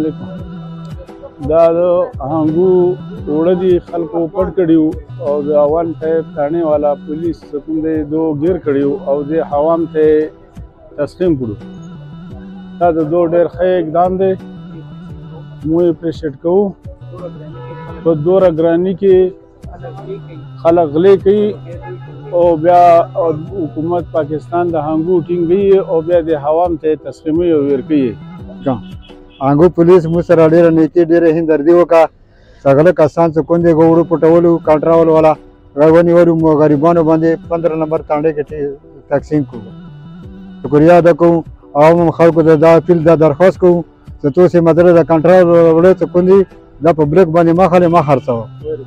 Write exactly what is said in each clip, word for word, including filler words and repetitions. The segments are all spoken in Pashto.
علیکم. دا د هنګو اوړه دي خلکو پټ کړي وو او د اول صاحب تھانے والا پولیس کوم دی دو ګیر کړي وو او د حوام ته تسلیم کړو. دا د دو ډېر ښه اقدام دی، موږ یې اپریشیټ کوو. په دوره ګراني کې خلک غلې کوي او بیا حکومت پاکستان د هنګو ټینګوي او بیا د حوام ته تسلیموي او ویر کوي. هنګو پولیس موږ سره ډېره نیکي ډېره همدردي وکړه. سغله کسان چې کوم دی ګوړو پټولو کنټرول والا ونیولو مو غریبانو باندې پندرہ نمبر تانډې کې تقسیم کړو. شکریه ادا کوم عوام خلکو ته دا اپیل دا درخواست کوم چې تاسو مدره د کنټرول وړو ته کوم دی دا پبلک باندې ما خاله ما خرڅو.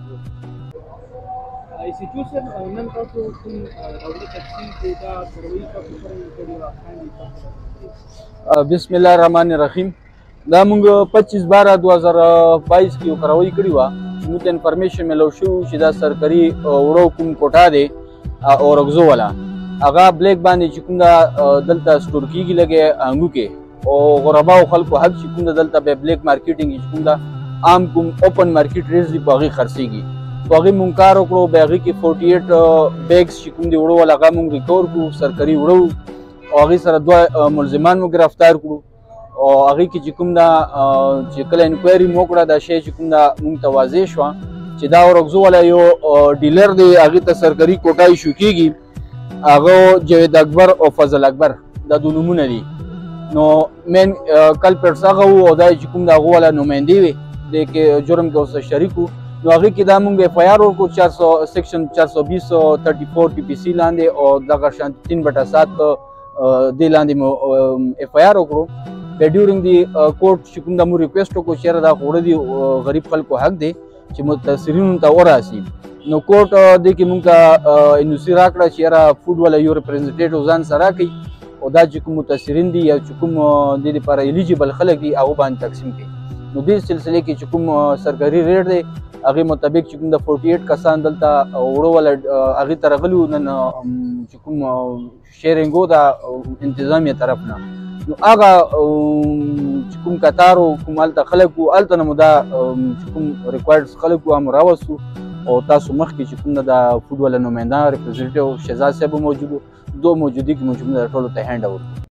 بسم الله الرحمن الرحیم. دا مونږ پچیس بارہ دو ہزار بائیس کې یو کاروایی کړې وه چې موږ ته انفارمیشن میلو شوي چې دا سرکاري وړو کوم کوټه دی اورګزو والا هغه بلیک باندې چې کوم دا دلته سټور کېږي لږې هنګو کې او غرباو خلکو حق چې کوم دا دلته بیا بلیک مارکیټینګ چې کوم دا عام کوم اوپن مارکیټ ریټس دي په هغې خرڅېږي. په هغې مونږ کار وکړو. بیا هغې کې فورټي ایټ بیګس چې کوم دي وړو والا هغه مونږ ریکور کړو سرکاري وړو او هغې سره دوه ملزمان مو ګرفتار کړو او هغې کې چې کوم دا چې کله انکوایري مو وکړه دا شی چې کوم دا مونږ ته واضح شوه چې دا اورګزو والا یو ډیلر دی، هغې ته سرکاري کوټه ایشو کېږي. هغه جاوید اکبر او فضل اکبر دا دوه نومونه دي. نو مین کلپټس هغه وو او دا چې کوم د هغو والا نمایندې وې دې کې جرم کې ورسره شریک وو. نو هغې کې دا مونږ ایف آی آر ورکړو چار سو سیکشن چار سو بیس تھرټي فور پی پي سي لاندې او دغه شانتې تین بټه سات دې لاندې مو ایف آی آر وکړو. بیا ډیورنګ دی کورټ چې کوم دا مو ریکویسټ وکړو چې یاره دا خو وړه دي غریب خلکو حق دی چې متاثرینو ته وراسي. نو کورټ دې کې مونږ ته ان او سی راکړه چې یاره فوډ والا یو ریپرزنټیټیو ځان سره راکړي او دا چې کوم متاثرین دي یا چې کوم دې دپاره ایلیجیبل خلک دي هغو باندې تقسیم کړي. نو دې سلسلې کې چې کوم سرکاري ریټ دی هغې مطابق چې کوم د فورټي ایټ کسان دلته وړو والا هغې ته راغلي وو نن چې کوم شیرینګ و د انتظامیه طرف نه. نو هغه چې کوم کتار و کوم هلته خلک وو هلته نه مو دا چې کوم ریکوایرډ خلک وو هم راوستو او تاسو مخکې چې کوم د فوډ والا نماینده ریپرزنټیټیو شهزاد صاحب موجود و دو موجودي کې موږ ټولو ته هینډ اوور